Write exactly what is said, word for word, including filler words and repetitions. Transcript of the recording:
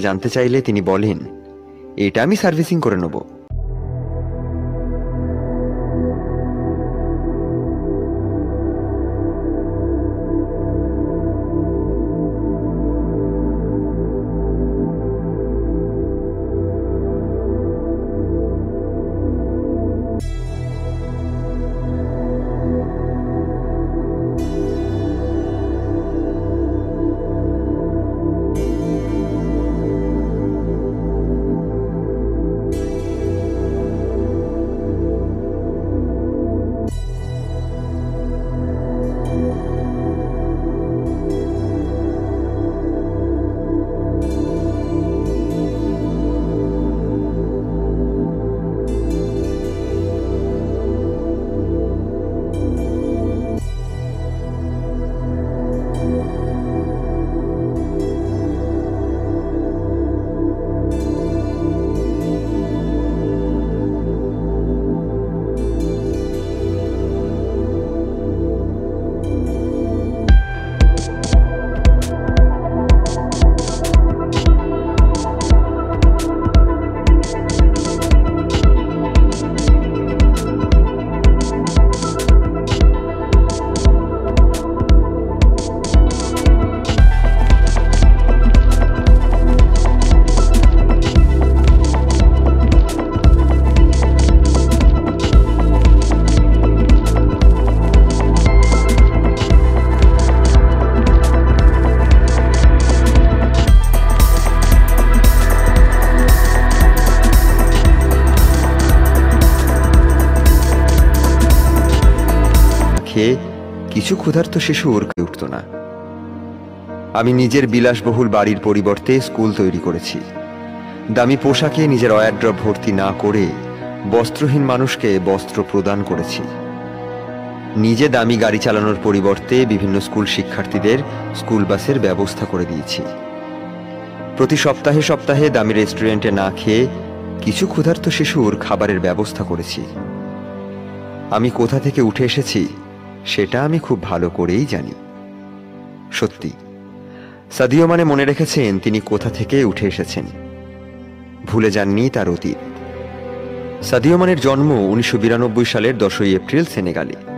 জানতে চাইলে তিনি বলেন, এটা আমি সার্ভিসিং করে নেব। কিছু ক্ষুধার্ত শিশু ওরকে উঠত না। আমি নিজের বিলাসবহুল বাড়ির পরিবর্তে স্কুল তৈরি করেছি। দামি পোশাকে নিজের ওয়ারড্রব ভর্তি না করে বস্ত্রহীন মানুষকে বস্ত্র প্রদান করেছি। নিজে দামি গাড়ি চালানোর পরিবর্তে বিভিন্ন স্কুল শিক্ষার্থীদের স্কুল বাসের ব্যবস্থা করে দিয়েছি। প্রতি সপ্তাহে সপ্তাহে দামি রেস্টুরেন্টে না খেয়ে কিছু ক্ষুধার্ত শিশুর খাবারের ব্যবস্থা করেছি। আমি কোথা থেকে উঠে এসেছি সেটা আমি খুব ভালো করেই জানি। সত্যি, সাদিও মানে মনে রেখেছেন তিনি কোথা থেকে উঠে এসেছেন, ভুলে যাননি তার অতীত। সাদিও মানের জন্ম উনিশশো বিরানব্বই সালের দশই এপ্রিল সেনেগালে।